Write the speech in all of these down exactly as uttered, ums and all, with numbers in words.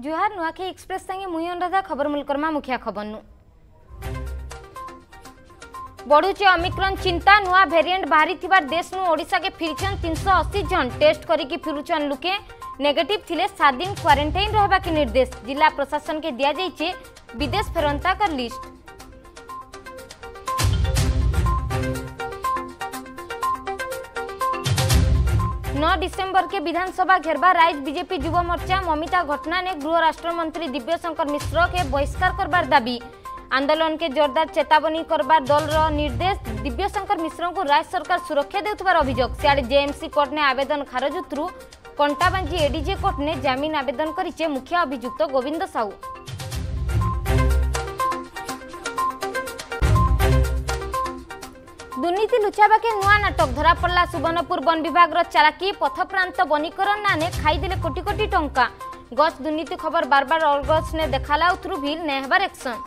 जुहार नुआखी express संगे मुई अनुराधा खबर मुलकरमा मुखिया खबर नु बढ़ुचे ओमिक्रॉन चिंता नुआ वेरिएंट बाहरी थिबार देश नु ओडिशा के फिरचन तीन सौ अस्सी जन टेस्ट करिकी फिरुचन लुके नेगेटिव थिले सात दिन क्वारंटाइन रहबा के निर्देश जिला प्रशासन के दिया जाइए विदेश फेरंता कर लिस्ट। नौ दिसंबर के विधानसभा घेरबा राइज बीजेपी युवा मोर्चा ममिता घटना ने गृह राष्ट्र मंत्री दिव्यशंकर मिश्र के बहिष्कार करबार दाबी आंदोलन के जोरदार चेतावनी करबार दल रो निर्देश दिव्यशंकर मिश्र को राज्य सरकार सुरक्षा देउथबार अभियोग सियाड़े जेएमसी कोर्ट ने आवेदन खारज उतरु कंटाबांजी एडीजे कोर्ट ने जामीन आवेदन करिचे मुख्य अभियुक्त गोविंद साहू। दुर्नीति लुचाबा के नुआ नाटक धरा पड़ला सुवर्णपुर वन विभाग चालाकी पथप्रांत वनीकरण नाने खाईदेले कोटी कोटी टंका गछ दुर्नीति खबर बार बार अलगस ने देखाला उथरु भी नेहबार एक्शन।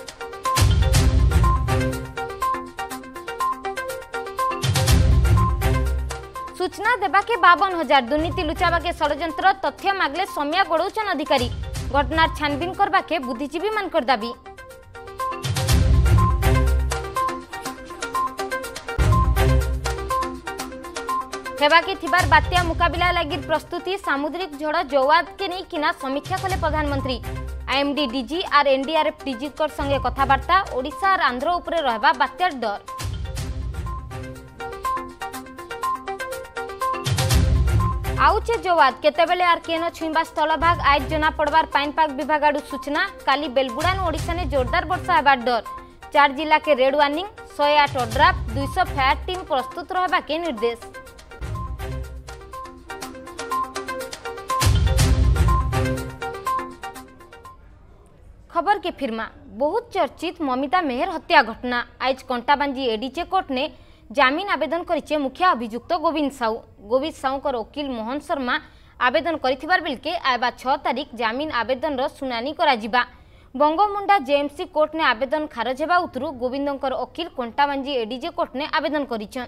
सूचना देबा के बावन हजार दुर्नीति लुचाबा के षड्यंत्र तथ्य मागले सौम्या गड़ौचन अधिकारी घटनार छानबीन करबा के बुद्धिजीवी मानकर दाबी। हेबाकी थिबार बात्या मुकाबिला लगी प्रस्तुति सामुद्रिक झड़ जौवाद के नहीं किना समीक्षा कले प्रधानमंत्री आईएमडी डीजी और एनडीआरएफ डीजी कर संगे कथबार्ता ओडिशा और आंध्र उपरे रहबा बात्यार डर। आउचे जौवाद केतेबेले आर केन छुईबा स्थलभाग आज जना पड़वार पाइनपाग विभाग आडू सूचना काली बेलबुड़ा ओडिशा ने जोरदार वर्षा हेबार डर चार जिला के रेड वार्निंग सौ आठ ओड्राफ दुई सौ फायर टीम प्रस्तुत रहबा के निर्देश। खबर के फिरमा बहुत चर्चित ममिता मेहर हत्या घटना आज कंटाबांजी एडीजे कोर्ट ने जामीन आवेदन करिचे मुख्य अभियुक्त गोविंद साहू गोविंद साहू को वकील मोहन शर्मा आवेदन करिथिबार बेलके आबा छह तारीख जामीन आवेदन रो सुनानी करा जिबा बंगमुंडा जेएमसी कोर्ट ने आवेदन खारज हेबा उतरु गोविंदंकर वकील कंटाबांजी एडीजे कोर्ट ने आवेदन करिछन।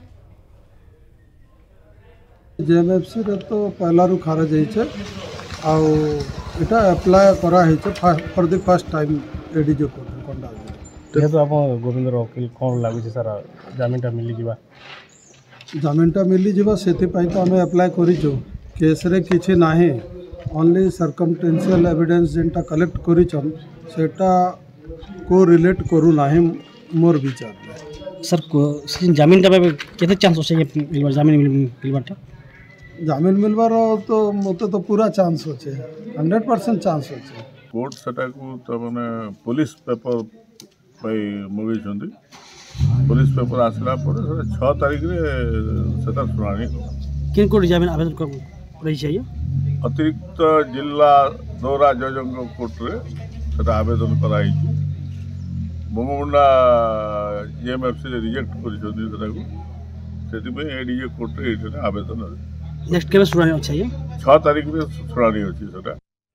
जेएमएफसी रे तो पहला रु खारज हेछे आ एटा अप्लाई करा हेछे for the first time ADJ court कंडा जेहेतु आप गोविंदर वकील कौन लगुच सर जमीनटा मिली जीवा जमीनटा मिली जीवा सेति पई तो हमें अप्लाई करिछु केस रे किछि नाही ओनली सर्कमटेंशियल एविडेंस जेंटा कलेक्ट करिछन सेटा को रिलेट करू नाही मोर विचार सर जमीनटा केते चांस होसे मिलबार जमीन मिलबारटा जमीन मिलबार तो मते तो पूरा चांस होचे हंड्रेड परसेंट चांस होचे कोर्ट सेटा को तो माने पुलिस पेपर पाई मगैछन्ती पुलिस पेपर आसला पर छह तारीख रे सेटा सुनानी किन कोर्ट जमीन आवेदन कर रही चाहिए अतिरिक्त जिला दौरा जजंग कोर्ट रे सेटा आवेदन कराई बंगमुंडा जेएमएफसी रे रिजेक्ट करिछन्ती सेटा को सेति पे एडीजे कोर्ट रे एटा आवेदन नेक्स्ट केबे सुनानी चाहिए छह तारीख रे सुनानी अछि सेटा।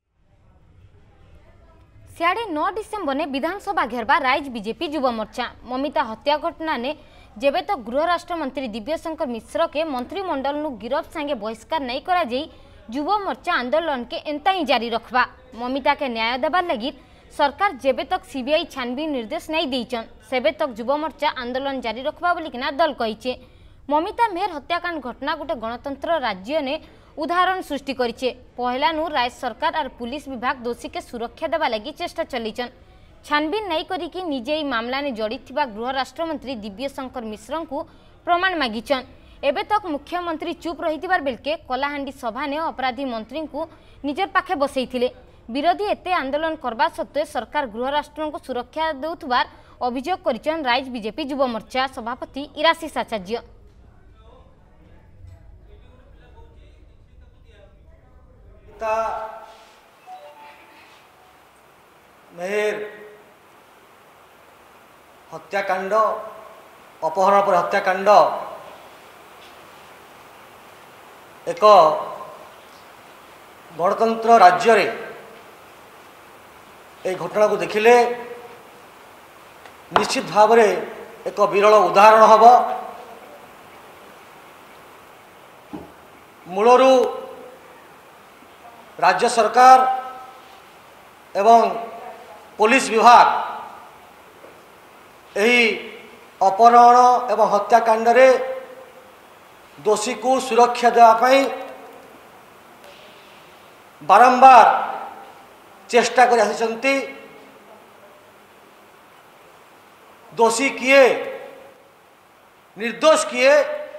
सियाड़े नौ डिसेम्बर ने विधानसभा घेरबा राइज बीजेपी युवा मोर्चा ममिता हत्या घटना ने जेबे तो गृह राष्ट्र मंत्री दिव्यशंकर मिश्र के मंत्रिमंडल नु गिरफ संगे बहिष्कार नहीं करा जाई युवा मोर्चा आंदोलन के एंता ही जारी रखबा ममिता के न्याय देबार लगी सरकार जेबे तक सीबीआई छानबीन निर्देश नहीं देइचन सेबे तक युवा मोर्चा आंदोलन जारी रखबा बोली किना दल कहिचे। ममिता मेहर हत्याकांड घटना गोटे गणतंत्र राज्य ने उदाहरण सृष्टि करिचे पहला नु राज्य सरकार और पुलिस विभाग दोषी के सुरक्षा देवा लगी चेष्टा चलीचन छानबीन नहीं करिकी निजे मामला ने जड़ित गृह राष्ट्र मंत्री दिव्यशंकर मिश्र को प्रमाण मागिचन एबे तक मुख्यमंत्री चुप रही बेलके कलाहांडी सभा ने अपराधी मंत्री को निजर पाखे बसैथिले विरोधी एते आंदोलन करबा सत्वे सरकार गृह राष्ट्र को सुरक्षा देउथबार अभियोग करिचन राइज बीजेपी युवा मोर्चा सभापति इराशिष आचार्य। मेहर हत्याकांड अपहरण पर हत्याकांड एक गणतंत्र राज्य रे ए घटना को देखिले निश्चित भाव में एक विरल उदाहरण हम मूलरू राज्य सरकार एवं पुलिस विभाग यही अपहरण एवं हत्याकांड रे दोषी को सुरक्षा देवाई बारंबार चेष्टा कर आसिचंती। दोषी किए निर्दोष किए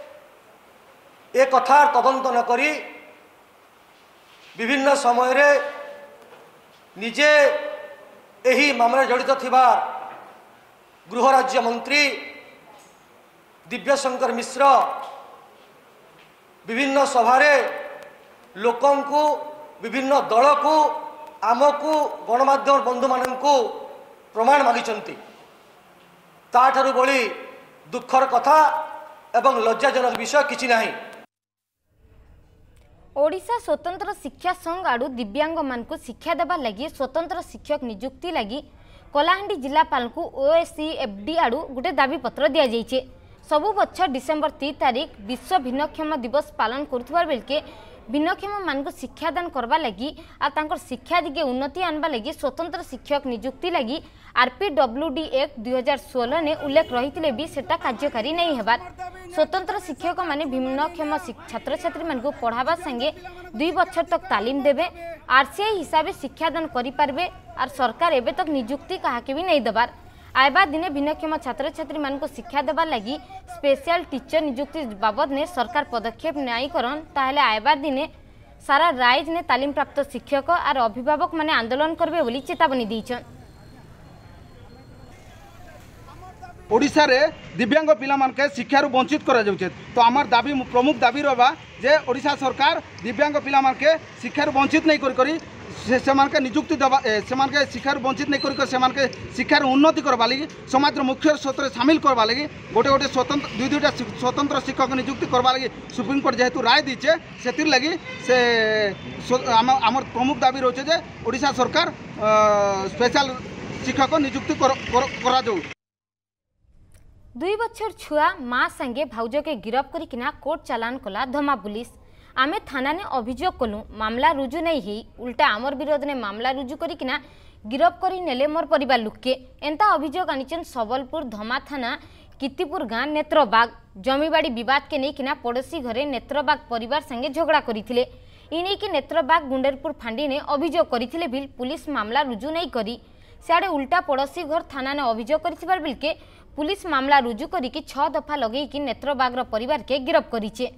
ए कथार तदंत न करी विभिन्न समय रे निजे एही मामला जड़ित थिबा गृह राज्य मंत्री दिव्यशंकर मिश्र विभिन्न सभारे लोकों को विभिन्न दल को आमको गणमाध्यम बंधु मानू प्रमाण मागिचंती। ताठारु बड़ी दुखर कथा एवं लज्जाजनक विषय किछि नाही। ओडिशा स्वतंत्र शिक्षा संघ आड़ू दिव्यांग मानकु शिक्षा देबा लगी स्वतंत्र शिक्षक नियुक्ति लगी कलाहांडी जिलापाल को ओएससीएफडी आड़ू गोटे दाबी पत्र दिया जाइछे। सबु वर्ष डिसेम्बर तीन तारीख विश्व भिन्नक्षम दिवस पालन करुथबार बेलके भिन्नक्षम मानकु शिक्षादान करबा लगी आ तांकर शिक्षा दिगे उन्नति आनबा लगी स्वतंत्र शिक्षक नियुक्ति लगी आरपीडब्ल्यूडी एक्ट दुई हजार सोलह ने उल्लेख रही भी सेटा कार्यकारी नहीं हेबार। स्वतंत्र शिक्षक माने भिन्नक्षम छात्र छात्री मानकु पढ़ाबा संगे दुई बछर तक तालीम देबे आरसीआई हिसाब से शिक्षादान करि पारबे और सरकार एबे तक नियुक्ति काहाके भी नहीं देबार। आयबा दिने भिन्नक्षम छात्र छात्री मानकु शिक्षा देबा लगी स्पेशल टीचर नियुक्ति बाबद ने सरकार पदक्षेप नहीं करन ताहले आयबा दिने सारा राज्य ने तालीम प्राप्त शिक्षक और अभिभावक माने आंदोलन करबे बोली चेतावनी दैछन। ओडिशा रे दिव्यांग पिला मानके शिक्षार वंचित करा जाउछे। तो आमार दाबी प्रमुख दाबी रहबा जे ओडिशा सरकार दिव्यांग पिला मानके शिक्षार वंचित नहीं करी करी से सेमानके नियुक्ति देवा सेमानके शिक्षार वंचित नहीं करी सेमानके शिक्षार उन्नति करबा लगी समाज मुख्य स्रोत सामिल करबा लगी गोटे गोटे स्वतंत्र दुई दुईटा स्वतंत्र शिक्षक नियुक्ति करबा लगी सुप्रीम कोर्ट जेहेतु राय दीचे से लगी से आम प्रमुख दाबी रोचे जे ओडिशा सरकार स्पेशल शिक्षक नियुक्ति करा जाऊ। दुई बछर छुआ माँ संगे भाउज के गिरफ करिकिना कोर्ट चालान कला धमा पुलिस। आमे थाना ने अभियोग कलु मामला रुजु नहीं ही उल्टा आमर विरोध ने मामला रुजु करिकिना गिरफ करी नेले मोर परिवार लुके एंता अभियोग आनिचन सबलपुर धमा थाना कितिपुर गाँ नेत्रबाग जमीबाड़ी विवाद के नहीं किना पड़ोसी घरे नेत्रबाग परिवार संगे झगड़ा करथिले। इने कि नेत्रबाग गुंडेरपुर फांडी ने अभियोग करथिले बिल पुलिस मामला रुजु नहीं करी सियाड़े उल्टा पड़ोसी घर थाना ने अभियोग करथिबार बिल के पुलिस मामला रुजु करिकी छह दफा लगेई कि नेत्रबागर परिवार के गिरफ करिचे।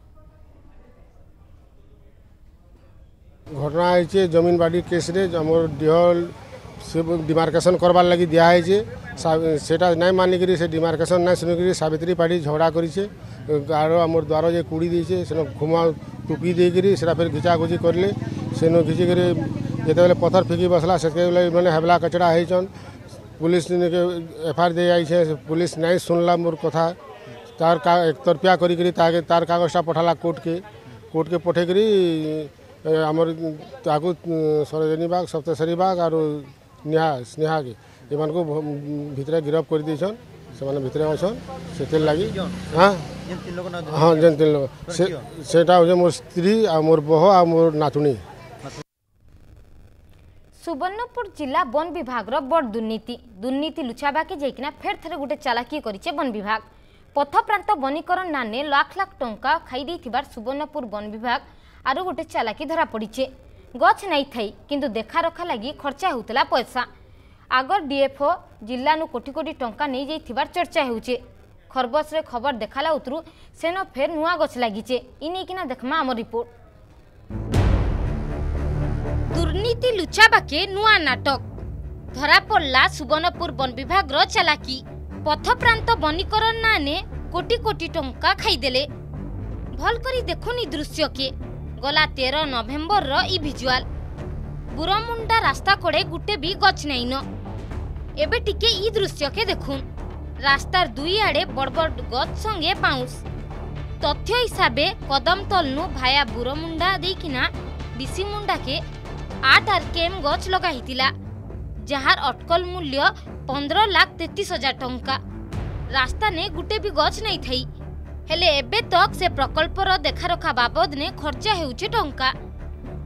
घटना है जमीन बाड़ी केस रे हमर डिहल से डिमार्केशन करबार लगी दिया है सेटा नहीं मानिक से डिमार्केशन नहीं सुनिक सावित्री पाड़ी झगड़ा करें गाड़ आम द्वार जे कुड़ी देचे से घुमा टुपी देकर से फिर घिचा घुची करले सेन घिचिक जिते पथर फिकी बसला से मैंने हेबला कचड़ा होन पुलिस के एफआईआर दे आई पुलिस नहीं सुनला मोर कथा तार का एक तरफिया करी तार कागजटा पठाला कोर्ट के कोर्ट के पठेकरी आमर ताकू सरोजनी बाग सप्तशरी बाग और नेहा स्नेहा के एमान को भितर गिरफ कर देछन से भितर अछन से लगी हाँ हाँ जेन तीन लोग सेटा हो मोर स्त्री आ मोर बह आ मोर नातुणी। सुवर्णपुर जिला वन विभाग बड़ दुर्नीति दुर्नीति लुचाबाके जाइकिना फेर थरे गोटे चालाकी करिचे वन विभाग। पथप्रांत वनीकरण नाने लाख लाख टंका खाई देथिबार सुवर्णपुर वन विभाग आरो गोटे चालाकी धरा पड़ीचे। गछ नहीं थाई किंतु देखा रखा लगी खर्चा होतला पैसा आगर डीएफओ जिल्ला नु कोटी कोटी टंका नहीं जाइथिबार चर्चा हेउचे। खरबस रे खबर देखाला उतरु सेनो फेर नुआ गछ लागिचे इने किना देखमा हमर रिपोर्ट। दुर्नीति लुचाबाके नुआ नाटक धरा पड़ला सुवर्णपुर वन विभाग रो चालाकी। पथप्रांत वनीकरण नाने कोटी कोटी टंका खाईदेले। भल करी देखुनी दृश्य के गला तेरह नवेम्बर रो ई विजुअल बुरमुंडा रास्ता कोड़े गुटे भी गछ नहीं न एबे टिके ई दृश्य के देखुन रास्तार दुई आड़े बड़ बड़ गछ संगे बाउंस तथ्य हिसाबे कदम तलनु भाया बुरमुंडा देकिना बिसीमुंडा के आठ आरकेएम गछ लगा हितिला जहार अटकल मूल्य पंद्रह लाख तैतीस हजार टंका। रास्ता ने गुटे भी गछ नहीं थई हेले एबे तक से प्रकल्पर देखा रखा बाबद ने खर्चा हेउचे टंका।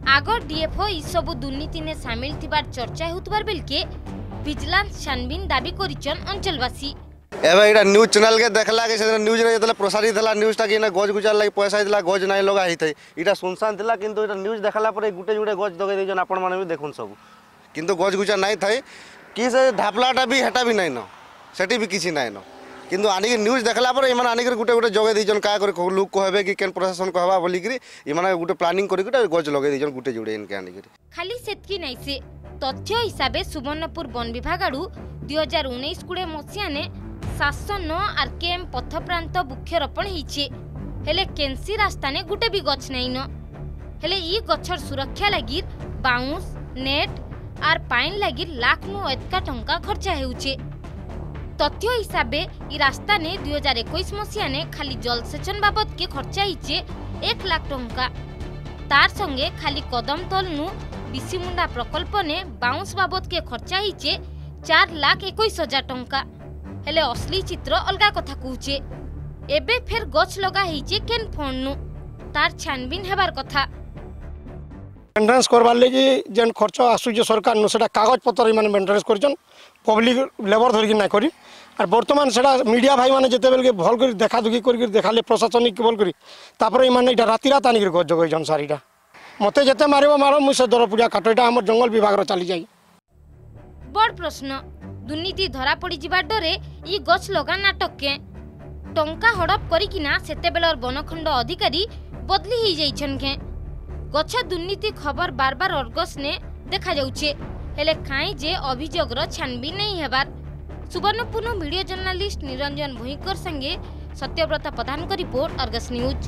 आग डीएफओ ई सबु दुर्नीति ने सामिल थिबार चर्चा हेउतबार बेलके विजिलेंस छानबीन दाबी करिचन अंचलवासी। एबे इटा न्यूज चैनल के देखला के से न्यूज रे जतले प्रसारित हला न्यूज ता कि ना गज गुजार लागि पैसा दिला गज नाही लगा हितै इटा सुनसान थिला किंतु इटा न्यूज देखला परे गुटे जुटे गज दगे देजन आपण माने भी देखुन सब किंतु गज गुजार नाही थाई कि से धापलाटा भी हेटा भी नाही न सेठी भी किछि नाही न किंतु आनी न्यूज देखला पर इमान आनी गुटे गुटे जगे देजन का करे लोक कहबे कि केन प्रशासन कहबा बोली कि इमान गुटे प्लानिंग करि गुटे गज लगे देजन गुटे जुटे इनके आनी खाली सेतकी नाही से तथ्य हिसाबे सुवर्णपुर वन विभाग आडू दो हज़ार उन्नीस कुड़े मसिया ने सात सौ नौ आरकेएम पथ प्रांत वृक्षरोपण होइछे हेले केंसी रास्ता ने गुटे भी गछ नहीं न हेले ई गछर सुरक्षा लागि बाउंस नेट आर पाइन लागि लाख नु अधिक टंका खर्चा हेउछे। तथ्य हिसाबे ई रास्ता ने दो हज़ार इक्कीस मसिया ने खाली जलसेचन बाबद के खर्चा हिचे एक लाख टंका तार संगे खाली कदमतल नु बिसीमुंडा प्रकल्प ने बाउंस बाबद के खर्चा हिचे चार लाख इक्कीस हजार टंका हेले असली चित्र अलगा कथा कहूचे एबे फेर गछ लगा हिचे केन फंड नु तार छानबीन हेबार कथा मेंटेनेंस करबार लगी जेन खर्च आसुचे सरकार नु सेटा कागज पत्र माने मेंटेनेंस करछन पब्लिक लेबर धरिक ना करी और वर्तमान सेटा मीडिया भाई माने जते बेल के भल करी देखा दुखी करी देखाले प्रशासनिक भल करी तापर माने इटा राति रात आनी गज जगैछन सारीटा मते जते मारिबो मारो मु से दर पूजा काटो इटा हमर जंगल विभाग रो चली जाई। बड़ प्रश्न दुर्नीति धरा पड़ी जिबा डरे ई गछ लगा नाटक के टंका हड़प करिकिना सेते बेलर बनखंड अधिकारी बदली ही जाइछन के गछ दुर्नीति खबर बार बार अर्गस ने देखा जाउछे हेले काई जे अभियोग रो छानबीन नहीं हेबार। सुवर्णपुर वीडियो जर्नलिस्ट निरंजन भुईकर संगे सत्यव्रत प्रधान को रिपोर्ट अर्गस न्यूज।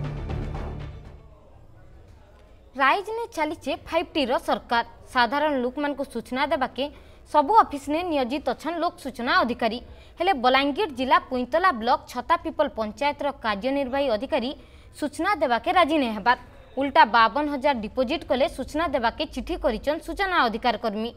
राइज ने चलीचे फाइव टी रो सरकार साधारण लोक मान को सूचना देबाके सबु ऑफिस ने नियोजित अछन लोक सूचना अधिकारी हेले बलांगीर जिला पुइतला ब्लॉक छता पीपल पंचायत रो कार्यनिर्वाही अधिकारी सूचना देबाके राजी ने हेबार उल्टा बावन हजार डिपोजिट कले सूचना देबाके चिठी करिचन सूचना अधिकार कर्मी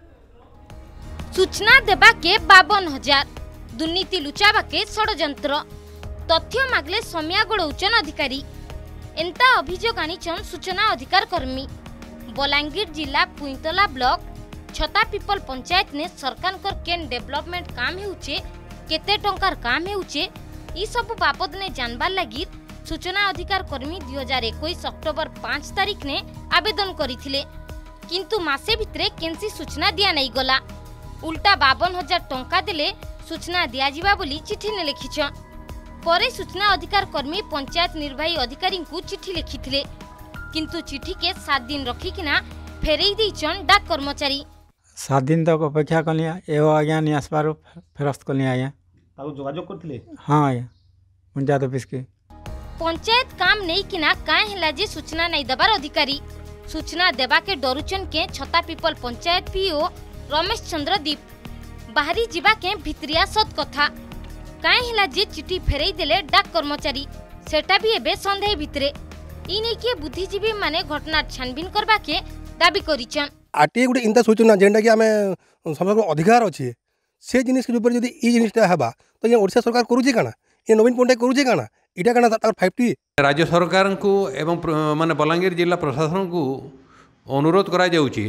सूचना देबाके बावन हजार दुर्नीति लुचाबाके षडयंत्र तथ्य मागले समिया गड़ौचन अधिकारी एंता अभियोग आनीचन सूचना अधिकार कर्मी। बलांगीर जिला पुइतला ब्लॉक छता पीपल पंचायत ने सरकार कर केन डेवलपमेंट काम हेउचे केते टंकार काम हेउचे ई सब बाबद ने जानबार लागि सूचना अधिकार कर्मी दो हज़ार इक्कीस अक्टोबर पाँच तारीख ने आवेदन करिथिले किंतु मासे भितरे केनसी सूचना दिया नहीं गला उल्टा बावन हजार टंका देले सूचना दिया जिबा बोली चिठी ने लिखिछ परे सूचना अधिकार कर्मी पंचायत निर्वाही अधिकारी को चिठी लिखिथिले किंतु चिठी के सात दिन रखिकिना फेरई दैछन डाक कर्मचारी सात दिन तक अपेक्षा कलिया एओ आज्ञा नहीं आसबार फेरस्त कलिया आज्ञा ताको जोगाजोग करथिले हां आज्ञा पंचायत ऑफिस के पंचायत काम नहीं किना काहे हला जे सूचना नहीं दबार अधिकारी सूचना देबा के डरुचन के छता पीपल पंचायत पीओ रमेश चंद्र दीप बाहरी जीवा के भित्रिया सत कथा काहे हला जे चिठी फेरई देले डाक कर्मचारी सेटा भी एबे संदेह भितरे ई नै के बुद्धिजीवी माने घटना छानबीन करबा के दाबी करिचन आरटीए गुटे इंता सूचना जेंटा कि आमे समस्त अधिकार अछि से जिनिस के ऊपर यदि ई जिनिसटा हेबा तो ये ओडिशा सरकार करूजे काना ये नवीन पट्टनायक करूजे काना इटा काना तार फाइव टी राज्य सरकार को एवं माने बलांगीर जिला प्रशासन को अनुरोध करा जाउछि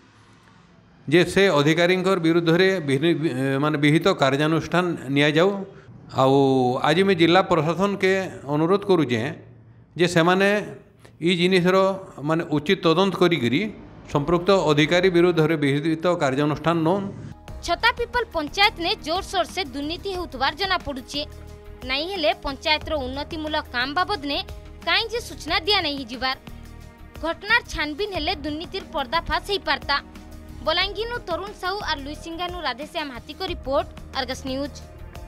जे से अधिकारी विरुद्ध रे माने विहित कार्यानुष्ठान निया जाऊ आउ आज मैं जिला प्रशासन के अनुरोध करुचे जे से माने ई जिनिसर माने उचित तदंत करी संपृक्त अधिकारी विरुद्ध रे विहित कार्यानुष्ठान नोन छता पीपल पंचायत ने जोर शोर से दुर्नीति हेउतबार जना पड़ुचे नहीं हेले पंचायत रो उन्नतिमूलक काम बाबद ने काई जे सूचना दिया नहीं जिबार घटनार छानबीन हेले दुर्नीतिर पर्दाफाश हेई पारता। बलांगीर नु तरुण साहू और लुईसिंगा नु राधेश्याम हाथी को रिपोर्ट अर्गस न्यूज।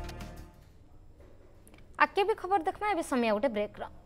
आके भी खबर देखना है समय उठे ब्रेक रा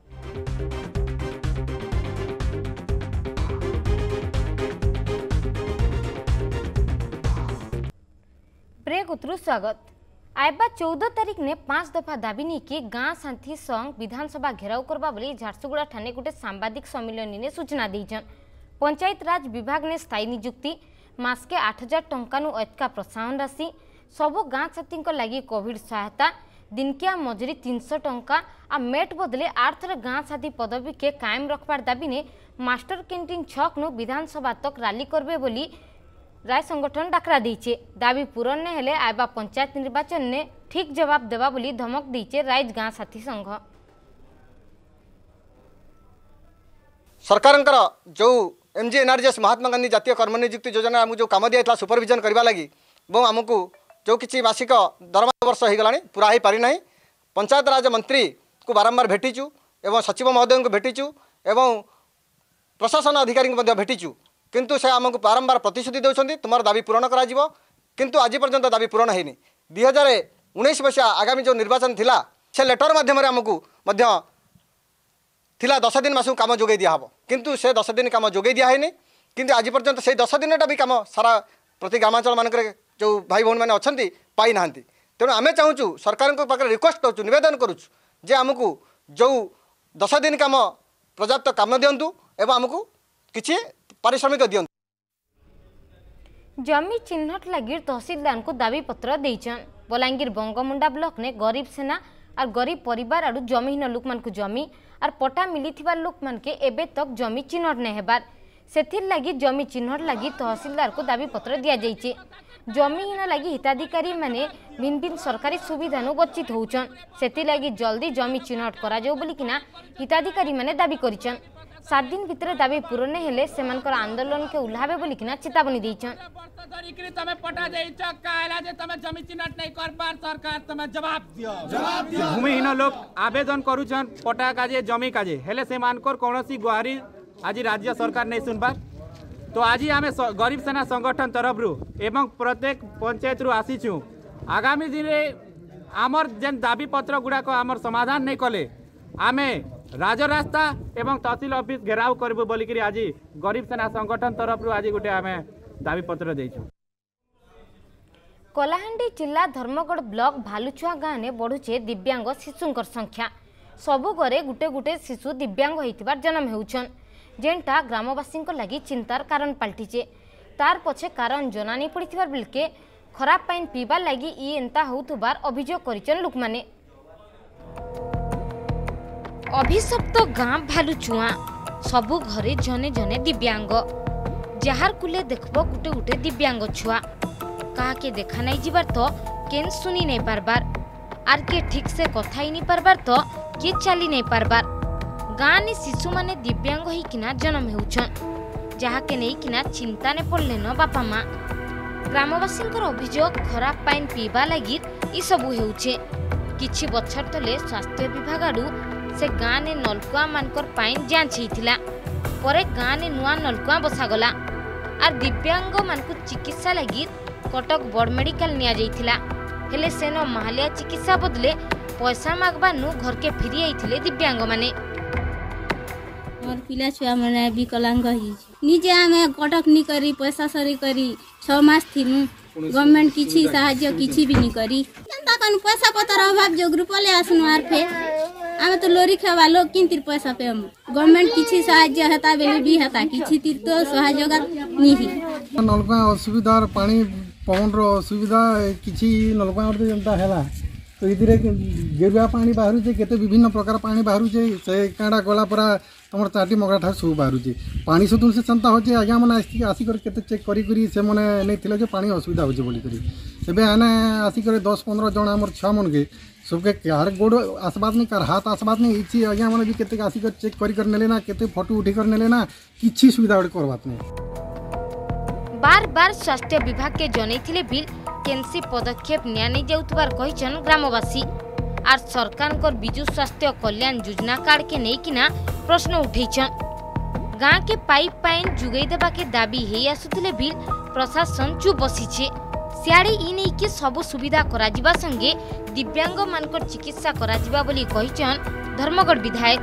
ब्रेक उतरु स्वागत आयबा चौदह तारीख ने पांच दफा दाबी नहीं कि गाँ शांति संघ विधानसभा घेराव करबा बोली झारसुगुड़ा ठाणे गोटे सांबादिक सम्मेलन ने सूचना दीजन पंचायत राज विभाग ने स्थायी नियुक्ति मासके आठ हजार टंका नु अधिका प्रोत्साहन राशि सबु गाँ साथी लगी कोविड सहायता दिनकिया मजूरी तीन सौ टंका आ मेट बदले आठ थर गाँ साथी पदवी के कायम रखबार दाबी ने मास्टर कैंटीन छक नु विधानसभा तक रैली करबे बोली राय संगठन डाकरा देइछे। दाबी पूरण ने हेले आयबा पंचायत निर्वाचन ने ठीक जवाब देवा बोली धमक देइछे राइज गाँ साथी संघ। सरकार जो एमजी एनआरजीएस महात्मा गांधी जातीय कर्मनियुक्ति योजना आमको जो कम दिया सुपरविजन करने लगी और आमको जो किसी मासिक दरमा वर्ष हो गला पूरा हो पारि ना। पंचायत राज मंत्री को बारंबार भेटीचु एवं सचिव महोदय को भेटीचु एवं प्रशासन अधिकारी को भेटीचु किंतु से आमको बारंबार प्रतिश्रुति दौरान तुम दाबी पूरण करा किंतु आज पर्यंत दाबी पूरण होनी। दुई हजार उन्नीस मसीहा आगामी जो निर्वाचन थिला से लेटर माध्यम आमको थिला दस दिन मासू काम जोगे दिया हबो किंतु से दस दिन काम जोगे दिया है किंतु आज पर्यंत से दस दिन भी काम सारा प्रति ग्रामांचल मानक जो भाई भौणी मैंने अच्छा पाई ना। तेणु आम चाहूँ सरकार पाखे रिक्वेस्ट करूँ नवेदन करुँ जे आमको जो दस दिन काम पर्याप्त काम दिंतु एवं आमको किसी पारिश्रमिक दिंतु। जमी चिन्हट लगी तहसीलदार को दाबी पत्र देइछन। बलांगीर बंगमुंडा ब्लॉक ने गरीब सेना और गरीब परिवार आड़ू जमीहीन लोक मान को जमी और पटा मिली लोक मान के एबे तक जमी चिन्हट नहीं हेबार सेथिर लगी जमी चिन्हट लगी तहसीलदार को दाबी पत्र दिया जाइए। जमीहीन लगी हिताधिकारी माने भिन्न भिन्न सरकारी सुविधा नु वंचित होउछन सेति लगी जल्दी जमी चिन्हट करा जाऊ बोली किना हिताधिकारी माने दाबी करिछन। सात दिन भितर दाबी पूरण हेले सेमानकर आंदोलन के उल्हाबे बोली किना चेतावनी देइछन। तमे पटा देइछ काहेला जे तमे जमी चिन्हट नहीं कर पार सरकार तमे जवाब दियो जवाब दियो। भूमिहीन लोक आवेदन करूछन पटा काजे जमी काजे हेले सेमानकर कोनोसी गुहारी आज राज्य सरकार नहीं सुनबार। तो आज आम गरीब सेना संगठन तरफ रु एवं प्रत्येक पंचायत रु आसीचु आगामी दिन आमर जेन दाबी पत्र गुड़ाक आमर समाधान नहीं कले आमे राजरास्ता एवं तहसील ऑफिस घेराव करबु बोलिकरी आज गरीब सेना संगठन तरफ रु आज गोटे आमे दाबी पत्र देइछु। कलाहांडी जिला धर्मगढ़ ब्लॉक भालुछुआ गाँव में बढ़ुचे दिव्यांग शिशुंकर संख्या। सबु घरे गुटे गुटे शिशु दिव्यांग होइतिबार जन्म हेउछन जेनटा ग्रामवासी लगी चिंतार कारण पलटिचे। तार पछे कारण जनानी पड़िथिबार बिलके खराब पाइन पीबार लगी इ एंता होउथबार अभियोग करिचन लोक माने। अभिशप्त गाँ भालुचुआ सबु घरे जने जने दिव्यांग जार कुले देखबो गुटे गुटे दिव्यांग छुआ कहा के देखा नहीं जीवार तो केन सुनी नहीं पारबार आर के ठीक से कथा ही नहीं पारबार तो के चली नहीं पारबार। गाँ ने शिशु माने दिव्यांग ही किना जन्म हेउछन जहा के नहीं किना चिंता ने पड़ले न बापा माँ। ग्रामवासी अभियोग खराब पाइन पीवा लगी इ सबु हेउछे। किछि बछर तले स्वास्थ्य विभाग आडू से गाँ ने नलकुआ मानकर पाइन जांच होइथिला परे गाँ ने नुआ नलकुआ बसागला आर दिव्यांग मानकु चिकित्सा लगी कटक बड़ मेडिकल निया जाइथिला हेले सेन महालिया चिकित्सा बदले पैसा मागबा नु घर के फिरी आइथिले दिव्यांग माने। मोर पिला छुआ माने विकलांग ही निजे आमे कटक नि करी पैसा सरी करी छ मास थिनु गवर्नमेंट किछि सहाय्य किछि भी नि करी जनता कन पैसा पतर अभाव जो ग्रुप ले आसनु आर फे आमे तो लोरी खेवा लोग किन तिर पैसा पे हम गवर्नमेंट किछि सहाय्य हेता बेले भी हेता किछि तिर तो सहयोग नि ही नलका असुविधा पानी पवन रो असुविधा किछि नलका और जनता हैला तो इधरे गेरुआ पानी बाहर जे केते विभिन्न प्रकार पानी बाहर जे से कांडा गला परा तमर चाटी मगरा ठा सब बाहर जे पानी सतुल से चिंता हो जे आज्ञा मन आसी आसी कर केते चेक करी करी से मने नै थिले जे पानी असुविधा हो जे बोली करी एबे आने आसी कर दस पंद्रह जण हमर छ मन के सबके कार गोड़ आसबात नहीं कर हाथ आसबात नहीं इछि आज्ञा मन भी केते आसी कर चेक करी कर नेले ना केते फोटो उठी कर नेले ना किछि सुविधा उठ करबात नहीं। बार बार स्वास्थ्य विभाग के जनैथिले बिल केनसी पदक्षेप निया नहीं जाउतबार कहिछन ग्रामवासी आर सरकार को बिजु स्वास्थ्य कल्याण योजना कार्ड के नहीं किना प्रश्न उठैछन। गाँ के पाइप पाइन जुगै देबा के दाबी हेई आसुथिले बिल प्रशासन चुप बसिछे सियाड़े इ नहीं कि सब सुविधा करा जिबा संगे दिव्यांग मानकर चिकित्सा करा जिबा बोली कहिछन धर्मगढ़ विधायक।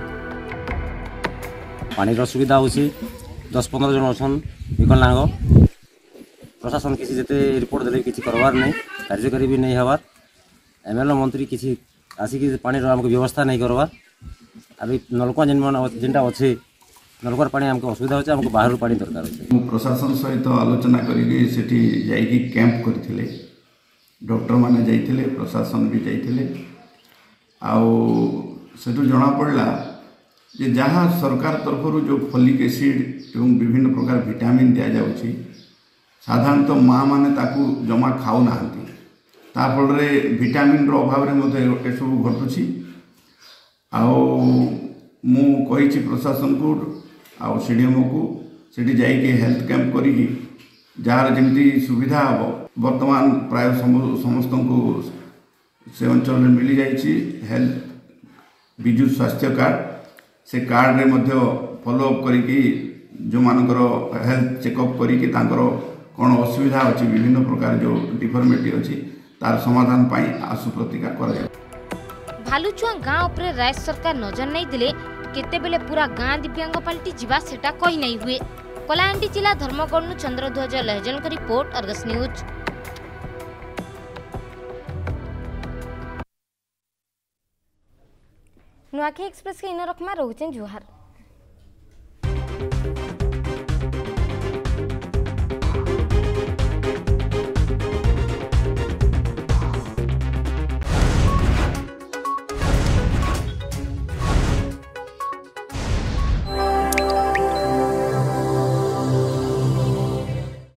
पानी रो सुविधा होछि दस पंद्रह जन अछन विकलांग प्रशासन किसी जेते रिपोर्ट देले किसी करवार नहीं कार्यकारी भी नहीं हवार एमएलए मंत्री किसी आसिक पानी हमको व्यवस्था नहीं करवार अभी नलकुआ जेन जेनटा अच्छे नलकुआर पानी हमको असुविधा होचे हमको बाहर पानी दरकार होचे। प्रशासन सहित आलोचना करी सेठी जाइकी कैंप करथिले डॉक्टर माने जाइथिले प्रशासन भी जाइथिले आउ सेठु जना पड़ला जे जहाँ सरकार तरफ जो फॉलिक एसिड एवं विभिन्न प्रकार विटामिन दि जाऊँगी साधारणतः माँ मैंने ताकू जमा खाऊ ना ताफल विटामिन अभाव में सब घटुची आई प्रशासन को आउ सीडीएमओ को सेठी जाइए हेल्थ कैंप करी जार जमी सुविधा हम वर्तमान प्राय समस्त को से अंचल में मिल जाइए हेल्थ विजु स्वास्थ्य कार्ड से कार्ड रे फॉलोअप करी जो मानकर हेल्थ चेकअप करी कौन असुविधा अच्छी विभिन्न प्रकार जो डिफॉर्मिटी अच्छी तार समाधान पाई आशु प्रतिका करा भालुचुआ गाँव उपरे राज्य सरकार नजर नहीं दिले केतेबेले पूरा गाँ दिव्यांग पलटि जीवा सेटा कही नहीं हुए। कलाहांडी जिला धर्मगढ़ चंद्रध्वज लहजन का report Argus news. Nuakhai express के इन रखमा रोचन जुहार।